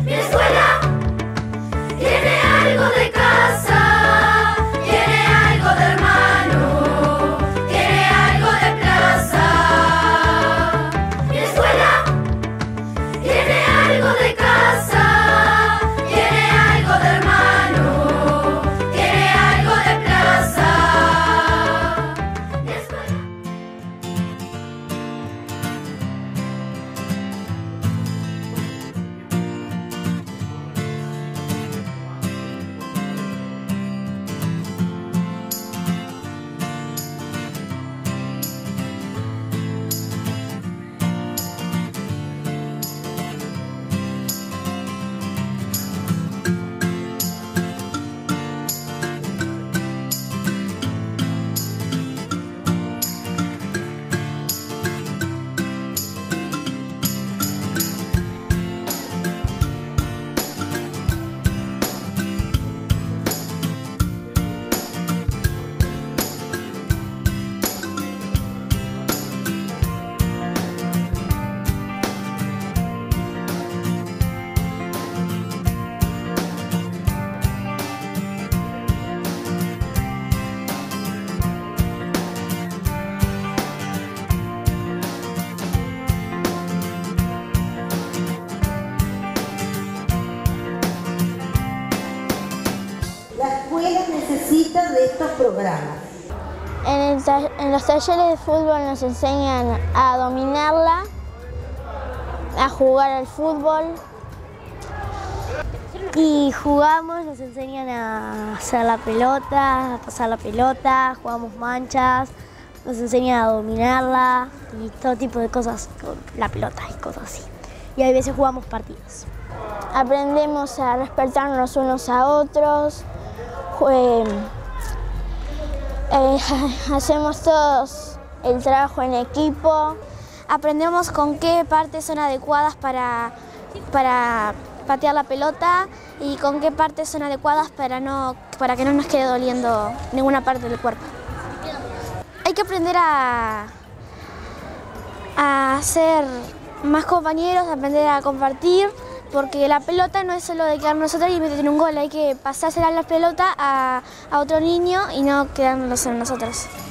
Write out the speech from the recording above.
Mi escuela tiene algo de casa, tiene algo de hermano, tiene algo de plaza. Mi escuela tiene algo de casa, tiene algo de hermano, tiene algo de plaza. Mi escuela. La escuela necesita de estos programas. En los talleres de fútbol nos enseñan a dominarla, a jugar al fútbol. Y jugamos, nos enseñan a hacer la pelota, a pasar la pelota, jugamos manchas, nos enseñan a dominarla y todo tipo de cosas con la pelota y cosas así. Y a veces jugamos partidos. Aprendemos a respetarnos unos a otros. Hacemos todos el trabajo en equipo. Aprendemos con qué partes son adecuadas para patear la pelota y con qué partes son adecuadas para que no nos quede doliendo ninguna parte del cuerpo. Hay que aprender a ser más compañeros, aprender a compartir, porque la pelota no es solo de quedar nosotros y meter un gol, hay que pasársela la pelota a otro niño y no quedárnosla nosotros.